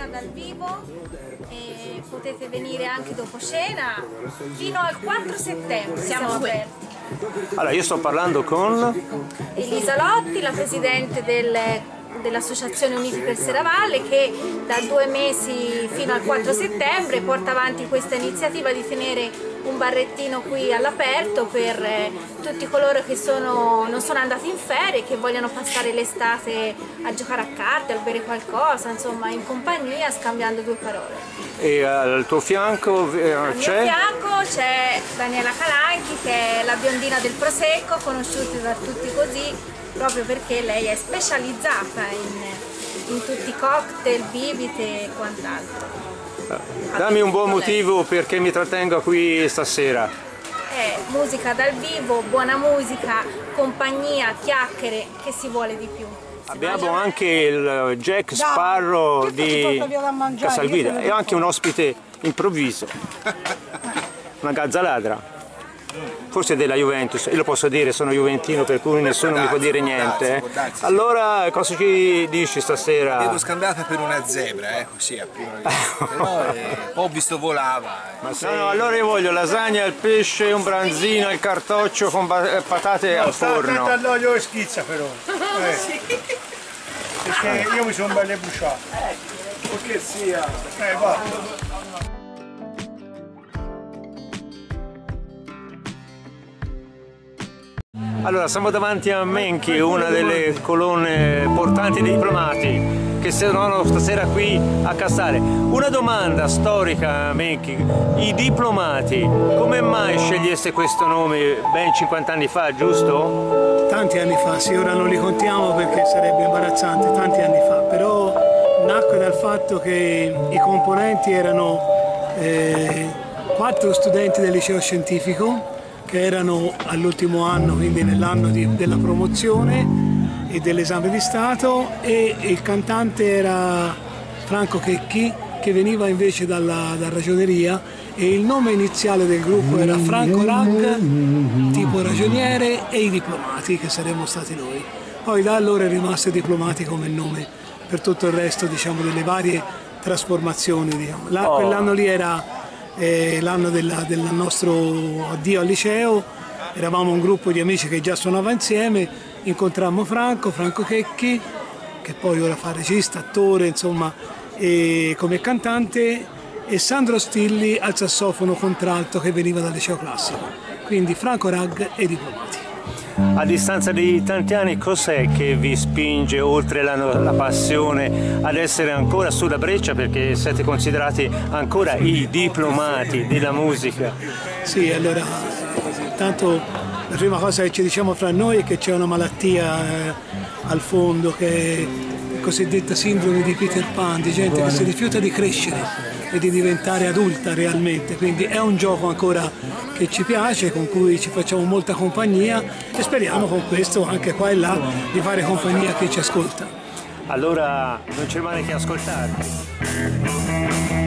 dal vivo e potete venire anche dopo cena fino al 4 settembre, siamo aperti. Allora, io sto parlando con Elisa Lotti, la presidente dell'Associazione Uniti per Serravalle, che da 2 mesi fino al 4 settembre porta avanti questa iniziativa di tenere un barrettino qui all'aperto per tutti coloro che non sono andati in ferie, che vogliono passare l'estate a giocare a carte, a bere qualcosa, insomma in compagnia, scambiando 2 parole. E al tuo fianco c'è? Al mio fianco c'è Daniela Calanchi, che è la biondina del Prosecco, conosciuta da tutti così, proprio perché lei è specializzata in tutti i cocktail, bibite e quant'altro. Dammi un buon motivo perché mi trattengo qui stasera. Musica dal vivo, buona musica, compagnia, chiacchiere, che si vuole di più. Abbiamo anche il Jack Sparrow di Casalguida e anche un ospite improvviso, una gazzaladra. Forse della Juventus, io lo posso dire, sono juventino, per cui nessuno mi può dire niente. Allora, cosa ci dici stasera? Vedo scambiata per una zebra, così a prima vista. Però ho visto volava. No, allora io voglio lasagna, il pesce, un branzino, il cartoccio con patate al forno. Attento all'olio e schizza però. Perché io mi sono belle bruciato. Che sia. Va. Allora, siamo davanti a Menchi, una delle colonne portanti dei diplomati che sono stasera qui a Cassale. Una domanda storica, Menchi: i diplomati, come mai sceglieste questo nome ben 50 anni fa, giusto? Tanti anni fa, sì, ora non li contiamo perché sarebbe imbarazzante, tanti anni fa, però nacque dal fatto che i componenti erano 4 studenti del liceo scientifico che erano all'ultimo anno, quindi nell'anno della promozione e dell'esame di Stato, e il cantante era Franco Checchi, che veniva invece dalla ragioneria, e il nome iniziale del gruppo era Franco Rag, tipo ragioniere, e i diplomati, che saremmo stati noi. Poi da allora è rimasto Diplomati come nome per tutto il resto, diciamo, delle varie trasformazioni. Diciamo. Quell'anno lì era l'anno del nostro addio al liceo, eravamo un gruppo di amici che già suonava insieme, incontrammo Franco Checchi, che poi ora fa regista, attore, insomma, e come cantante, e Sandro Stilli al sassofono contralto, che veniva dal liceo classico. Quindi Franco Rag e Diplomati. A distanza di tanti anni, cos'è che vi spinge, oltre la passione, ad essere ancora sulla breccia, perché siete considerati ancora i diplomati della musica? Sì, allora, intanto la prima cosa che ci diciamo fra noi è che c'è una malattia al fondo, che è la cosiddetta sindrome di Peter Pan, di gente che si rifiuta di crescere e di diventare adulta realmente, quindi è un gioco ancora che ci piace, con cui ci facciamo molta compagnia, e speriamo con questo anche qua e là di fare compagnia a chi ci ascolta. Allora non c'è male che ascoltarti.